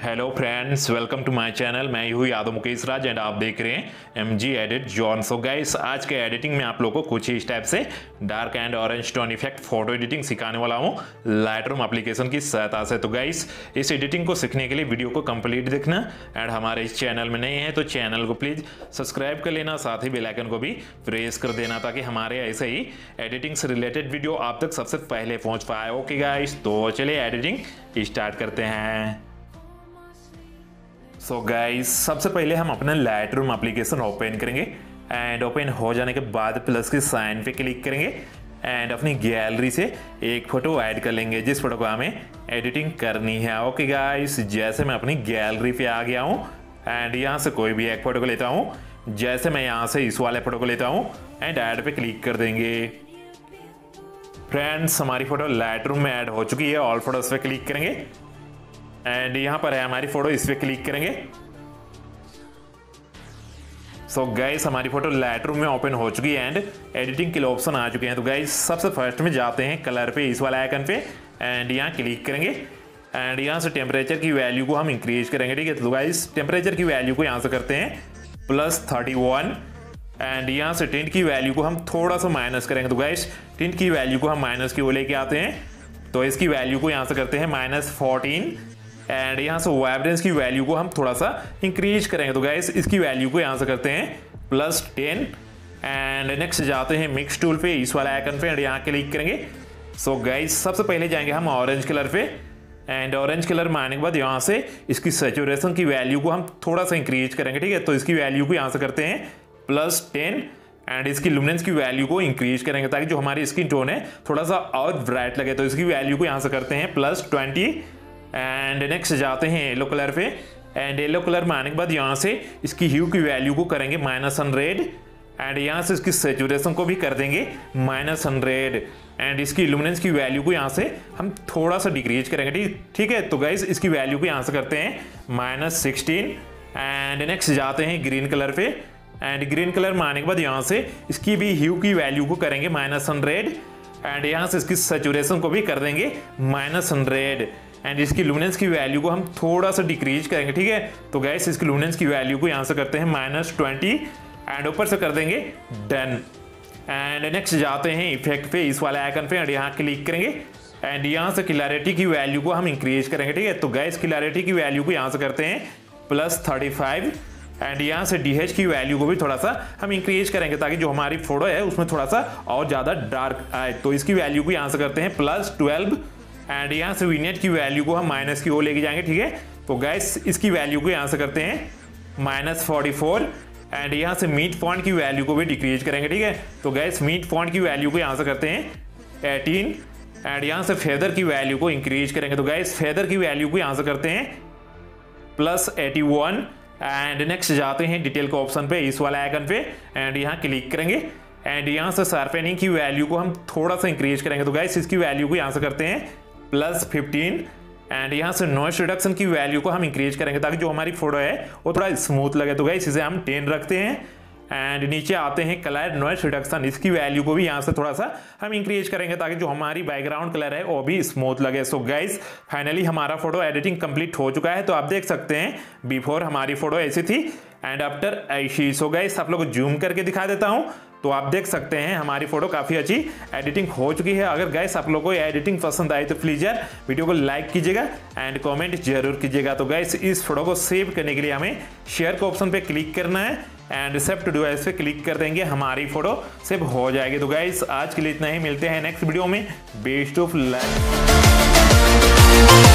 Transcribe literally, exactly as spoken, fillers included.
Hello friends, welcome to my channel. मैं हूँ यादव मुकेश राज and आप देख रहे हैं M G edit John. So guys, आज के एडिटिंग में आप लोगों को कुछ इस टाइप से dark and orange tone effect photo editing सिखाने वाला हूँ लाइटरूम एप्लीकेशन की सहायता से। तो गाइस, इस एडिटिंग को सीखने के लिए वीडियो को कंप्लीट देखना एंड हमारे इस चैनल में नए हैं तो चैनल को प्लीज़ सब्सक्राइब कर लेना, साथ ही बेल आइकन को भी प्रेस कर देना ताकि हमारे ऐसे ही एडिटिंग से रिलेटेड वीडियो आप तक सबसे पहले पहुँच पाए। ओके गाइस, तो चलिए एडिटिंग स्टार्ट करते हैं। सो so गाइस, सबसे पहले हम अपना लाइटरूम एप्लीकेशन ओपन करेंगे एंड ओपन हो जाने के बाद प्लस के साइन पे क्लिक करेंगे एंड अपनी गैलरी से एक फ़ोटो ऐड कर लेंगे जिस फोटो को हमें एडिटिंग करनी है। ओके गाइस, जैसे मैं अपनी गैलरी पे आ गया हूँ एंड यहाँ से कोई भी एक फ़ोटो को लेता हूँ। जैसे मैं यहाँ से इस वाले फ़ोटो को लेता हूँ एंड ऐड पे क्लिक कर देंगे। फ्रेंड्स, हमारी फ़ोटो लाइटरूम में ऐड हो चुकी है। ऑल फोटोज पे क्लिक करेंगे एंड यहाँ पर है हमारी फोटो, इस पे क्लिक करेंगे। सो so गाइस, हमारी फोटो लाइटरूम में ओपन हो चुकी है एंड एडिटिंग के लिए ऑप्शन आ चुके हैं। तो गाइस, सबसे फर्स्ट में जाते हैं कलर पे, इस वाला आइकन पे एंड यहाँ क्लिक करेंगे एंड यहाँ से टेम्परेचर की वैल्यू को हम इंक्रीज करेंगे। ठीक है, तो गाइस टेम्परेचर की वैल्यू को यहाँ से करते हैं प्लस थर्टी वन एंड यहाँ से टिंट की वैल्यू को हम थोड़ा सा माइनस करेंगे। तो गाइस, टिंट की वैल्यू को हम माइनस की वो लेके आते हैं, तो इसकी वैल्यू को यहाँ से करते हैं माइनस फोर्टीन एंड यहाँ से वाइब्रेंस की वैल्यू को हम थोड़ा सा इंक्रीज करेंगे। तो गाइस, इसकी वैल्यू को यहाँ से करते हैं प्लस टेन एंड नेक्स्ट जाते हैं मिक्स टूल पे, इस वाला आइकन पे एंड यहाँ क्लिक करेंगे। सो गाइस, सबसे पहले जाएंगे हम ऑरेंज कलर पे एंड ऑरेंज कलर में आने के बाद यहाँ से इसकी सैचुरेशन की वैल्यू को हम थोड़ा सा इंक्रीज करेंगे। ठीक है, तो इसकी वैल्यू को यहाँ से करते हैं प्लस टेन एंड इसकी लुमिनेंस की वैल्यू को इंक्रीज करेंगे ताकि जो हमारी स्किन टोन है थोड़ा सा और ब्राइट लगे। तो इसकी वैल्यू को यहाँ से करते हैं प्लस ट्वेंटी एंड नेक्स्ट जाते हैं येलो कलर पे एंड येलो कलर में आने के बाद यहाँ से इसकी ह्यू की वैल्यू को करेंगे माइनस हंड्रेड एंड यहाँ से इसकी सैचुरेशन को भी कर देंगे माइनस हंड्रेड एंड इसकी लुमिनेंस की वैल्यू को यहाँ से हम थोड़ा सा डिक्रीज करेंगे। ठीक ठीक है, तो गाइस इसकी वैल्यू को यहाँ से करते हैं माइनस सिक्सटीन एंड नेक्स्ट जाते हैं ग्रीन कलर पे एंड ग्रीन कलर में आने के बाद यहाँ से इसकी भी ह्यू की वैल्यू को करेंगे माइनस हंड्रेड एंड यहाँ से इसकी सैचुरेशन को भी कर देंगे माइनस हंड्रेड एंड इसकी लुमिनेंस की वैल्यू को हम थोड़ा सा डिक्रीज करेंगे। ठीक है, तो गैस इसकी लुमिनेंस की वैल्यू को यहाँ से करते हैं माइनस ट्वेंटी एंड ऊपर से कर देंगे डन एंड नेक्स्ट जाते हैं इफेक्ट पे, इस वाले आइकन पे एंड यहाँ क्लिक करेंगे एंड यहाँ से क्लैरिटी की वैल्यू को हम इंक्रीज करेंगे। ठीक है, तो गैस क्लैरिटी की वैल्यू को यहाँ से करते हैं प्लस थर्टी फाइव एंड यहाँ से डी एच की वैल्यू को भी थोड़ा सा हम इंक्रीज करेंगे ताकि जो हमारी फोटो है उसमें थोड़ा सा और ज़्यादा डार्क आए। तो इसकी वैल्यू को यहाँ से करते हैं प्लस ट्वेल्व एंड यहाँ से विनेट की वैल्यू को हम माइनस की ओर लेके जाएंगे। ठीक है, तो गैस इसकी वैल्यू को यहाँ से करते हैं माइनस फोर्टी फोर एंड यहाँ से मीट फॉन्ट की वैल्यू को भी डिक्रीज करेंगे। ठीक है, तो गैस मीट फॉन्ट की वैल्यू को यहाँ से करते हैं एटीन एंड यहाँ से फेदर की वैल्यू को इंक्रीज करेंगे। तो गैस फेदर की वैल्यू को यहाँ से करते हैं plus eighty one and next जाते हैं डिटेल के ऑप्शन पे, इस वाला आइकन पे एंड यहाँ क्लिक करेंगे एंड यहाँ से शार्पनिंग की वैल्यू को हम थोड़ा सा इंक्रीज करेंगे। तो गैस इसकी वैल्यू को यहाँ से करते हैं प्लस फिफ्टीन एंड यहाँ से नॉइस रिडक्शन की वैल्यू को हम इंक्रीज करेंगे ताकि जो हमारी फोटो है वो थोड़ा स्मूथ लगे। तो गाइस इसे हम टेन रखते हैं एंड नीचे आते हैं कलर नॉइस रिडक्शन, इसकी वैल्यू को भी यहाँ से थोड़ा सा हम इंक्रीज करेंगे ताकि जो हमारी बैकग्राउंड कलर है वो भी स्मूथ लगे। सो गाइस, फाइनली हमारा फोटो एडिटिंग कंप्लीट हो चुका है। तो आप देख सकते हैं बिफोर हमारी फोटो ऐसी थी एंड आफ्टर ऐसी। सो गाइस, आप लोग को जूम करके दिखा देता हूँ तो आप देख सकते हैं हमारी फोटो काफ़ी अच्छी एडिटिंग हो चुकी है। अगर गाइस आप लोगों को ये एडिटिंग पसंद आई तो प्लीज़ यार वीडियो को लाइक कीजिएगा एंड कमेंट जरूर कीजिएगा। तो गाइस, इस फोटो को सेव करने के लिए हमें शेयर के ऑप्शन पे क्लिक करना है एंड सेव टू डिवाइस पे क्लिक कर देंगे, हमारी फोटो सेव हो जाएगी। तो गाइस, आज के लिए इतना ही, मिलते हैं नेक्स्ट वीडियो में। Best of luck.